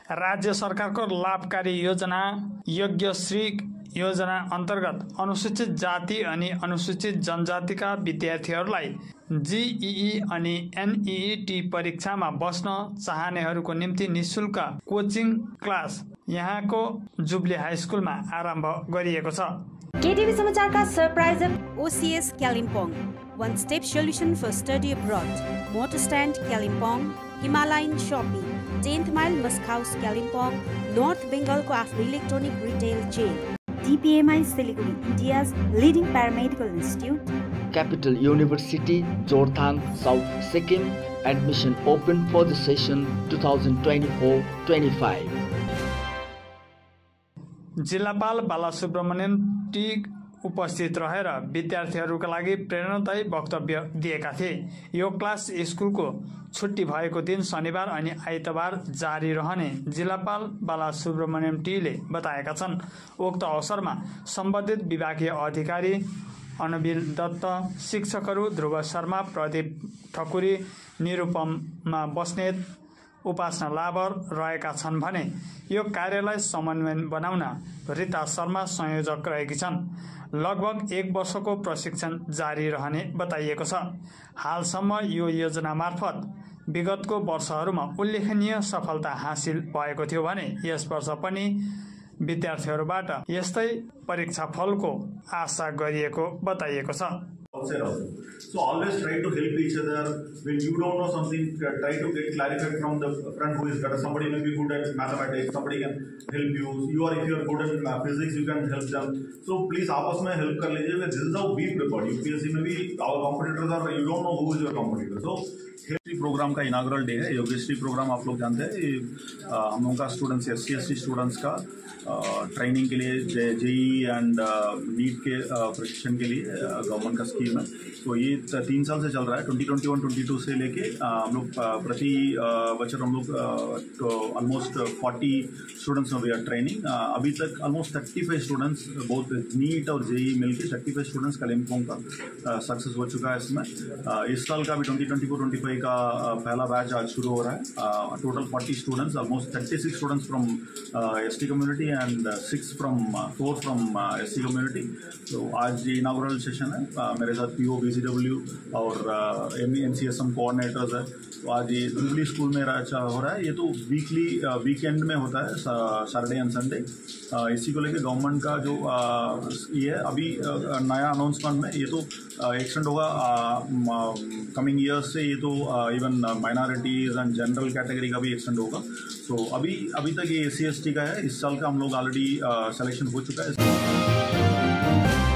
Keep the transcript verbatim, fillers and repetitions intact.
राज्य सरकारको लाभकारी योजना यज्ञश्री योजना अन्तर्गत अनुसूचित जाति अनि अनुसूचित जनजातिका विद्यार्थीहरूलाई जीईई अनि एनईईटी परीक्षामा बस्न चाहनेहरूको निम्ति निशुल्क कोचिङ क्लास यहाँको जुबली हाई स्कुलमा आरम्भ गरिएको छ। केटीभी समाचारका सरप्राइजर OCS Kalimpong, one step solution for study abroad, Motor Stand Kalimpong, Himalayan Shopping, tenth Mile Musk House Kalimpong, North Bengal को आफ्नो electronic retail chain, D P M I Siliguri, India's leading paramedical institute, Capital University, Jorthang, South Sikkim. Admission open for the session twenty twenty-four twenty-five. जिल्लापाल Balasubrahmanyam T उपस्थित रहेर विद्यार्थीहरूका लागि प्रेरणादायी वक्तव्य दिएका थिए। यो क्लास स्कुलको छुट्टी भएको दिन शनिबार अनि आइतबार जारी रहने जिल्लापाल बालासुब्रमण्यम टीले बताएका छन्। उक्त अवसरमा सम्बन्धित विभागीय अधिकारी अनबिल दत्त, शिक्षकहरू ध्रुव शर्मा, प्रदीप ठकुरी, निरुपमा बस्नेत, उपासना लाबर रहेका छन् भने यो कार्यलाई समन्वय बनाउन रिता शर्मा संयोजक रहेकी छन्। लगभग एक वर्षको प्रशिक्षण जारी रहने बताइएको छ। हालसम्म यो योजना मार्फत विगतको वर्षहरूमा उल्लेखनीय सफलता हासिल भएको थियो भने यस वर्ष पनि विद्यार्थीहरूबाट यस्तै परीक्षाफलको आशा गरिएको बताइएको छ। outside also. So always try to help each other. When you don't know something, try to get clarified from the friend who is better. Somebody may be good at mathematics, somebody can help you. You are, if you are good at uh, physics, you can help them. So please आपस में help कर लीजिए. This is how we prepare. U P S C में भी our competitors are, you don't know who is your competitor. So योगेश्री program का inaugural day है। योगेश्री programme आप लोग जानते हैं, हम लोगों का students S C S T students का ट्रेनिंग के लिए जेई एंड नीट के प्रशिक्षण के लिए गवर्नमेंट का स्कीम है। तो ये तीन साल से चल रहा है। Twenty twenty one twenty two से लेके हम लोग प्रति बच्चों हम लोग ऑलमोस्ट फोर्टी स्टूडेंट्स में वी आर ट्रेनिंग। अभी तक ऑलमोस्ट थर्टी फाइव स्टूडेंट्स बहुत नीट और जेई मिलके थर्टी फाइव स्टूडेंट्स कालिम्पोंग का सक्सेस हो चुका है इसमें। इस साल का भी twenty twenty four twenty five का पहला बैच आज शुरू हो रहा है। Total forty students, almost thirty six students from S T community and six from four from S C community. तो आज ये इनागुरल सेशन है। uh, मेरे साथ P O B C W और M N C S M coordinators है। तो आज ये जुबली स्कूल में हो रहा है। ये तो वीकली वीकेंड में होता है, सैटरडे एंड संडे। इसी को लेकर गवर्नमेंट का जो ये है अभी नया अनाउंसमेंट में ये तो एक्सटेंड होगा कमिंग ईयर्स से। ये तो even minorities and general category का भी एक्सटेंड होगा। तो अभी अभी तक ये एस सी एस टी का है। इस साल का हम लोग ऑलरेडी सिलेक्शन हो चुका है।